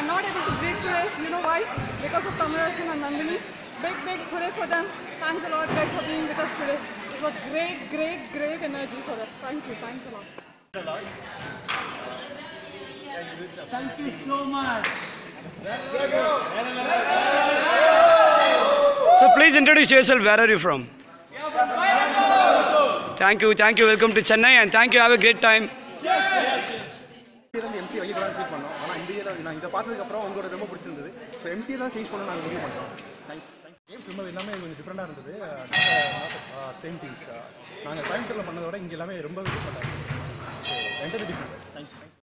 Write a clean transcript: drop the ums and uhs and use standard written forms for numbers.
are not able to break today. You know why? Because of Tamarasan and Nandini. Big hooray for them. Thanks a lot guys for being with us today. It was great energy for us. Thank you. Thanks a lot. Thank you so much. So please introduce yourself. Where are you from? Thank you. Welcome to Chennai and thank you. Have a great time. MC வைக்கலாம் treat பண்ணோம். ஆனால் இந்த year நான் இதை பார்த்ததுக்கப்புறம் உங்களோட ரொம்ப பிடிச்சிருந்தது. ஸோ எம்சியை தான் சேஞ்ச் பண்ண நாங்கள் முடிவு பண்ணுறோம். தேங்க்ஸ். கேம்ஸ் ரொம்ப எல்லாமே கொஞ்சம் டிஃப்ரெண்டாக இருந்தது. சேம் திங்ஸ் நாங்கள் கோயம்புத்தூரில் பண்ணதை விட இங்கே எல்லாமே ரொம்ப டிஃப்ரெண்டாக இருந்தது. ஸோ ரெண்டு டிஃப்ரெண்ட். தேங்க்ஸ்.